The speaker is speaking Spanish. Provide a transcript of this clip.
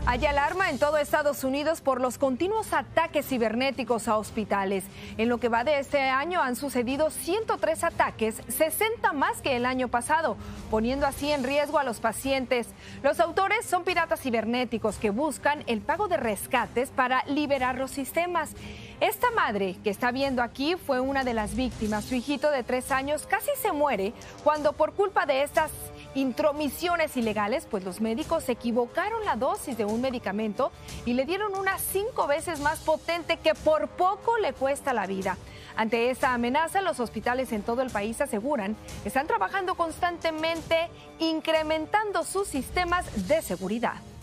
Hay alarma en todo Estados Unidos por los continuos ataques cibernéticos a hospitales. En lo que va de este año han sucedido 103 ataques, 60 más que el año pasado, poniendo así en riesgo a los pacientes. Los autores son piratas cibernéticos que buscan el pago de rescates para liberar los sistemas. Esta madre que está viendo aquí fue una de las víctimas. Su hijito de 3 años casi se muere cuando por culpa de estas intromisiones ilegales, pues los médicos equivocaron la dosis de un medicamento y le dieron una 5 veces más potente que por poco le cuesta la vida. Ante esta amenaza, los hospitales en todo el país aseguran que están trabajando constantemente, incrementando sus sistemas de seguridad.